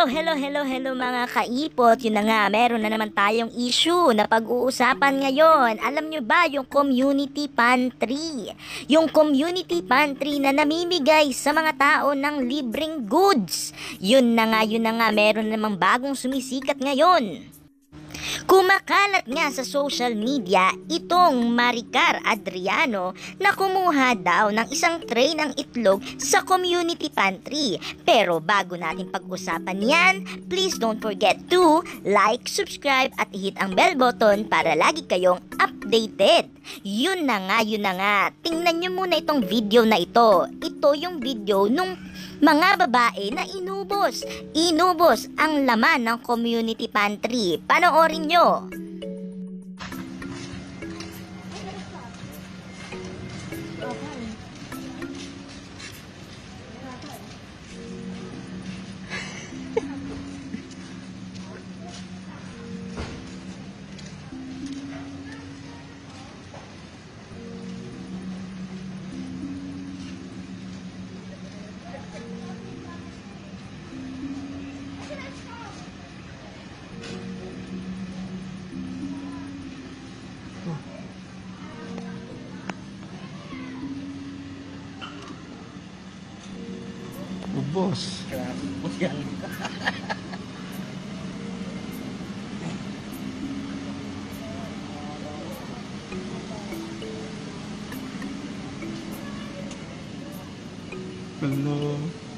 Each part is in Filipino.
Hello mga kaipot. Yun na nga, meron na naman tayong issue na pag-uusapan ngayon. Alam nyo ba yung community pantry? Yung community pantry na namimigay sa mga tao ng libreng goods. Yun na nga, meron na namang bagong sumisikat ngayon. Kumakalat nga sa social media itong Maricar Adriano na kumuha daw ng isang tray ng itlog sa community pantry. Pero bago natin pag-usapan yan, please don't forget to like, subscribe at hit ang bell button para lagi kayong updated. Yun na nga. Tingnan nyo muna itong video na ito. Ito yung video nung mga babae na inubos ang laman ng community pantry. Panoorin nyo. Ubos. Ubos yan. Hello.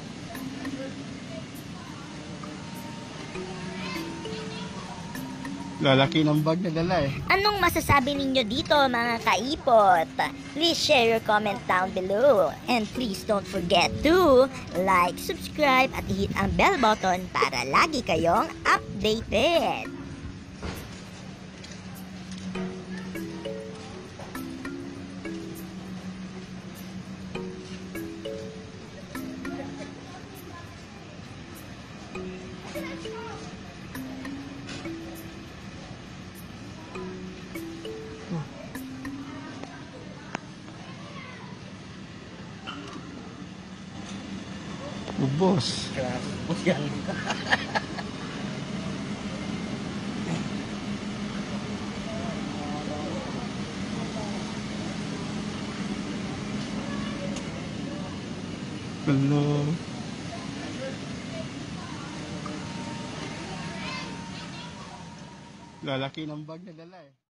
Lalaki ng bag na dala eh. Anong masasabi ninyo dito mga kaipot? Please share your comment down below. And please don't forget to like, subscribe at hit ang bell button para lagi kayong updated. Ubos. Ubos yan. Hello. Lalaki ng bag na dala eh.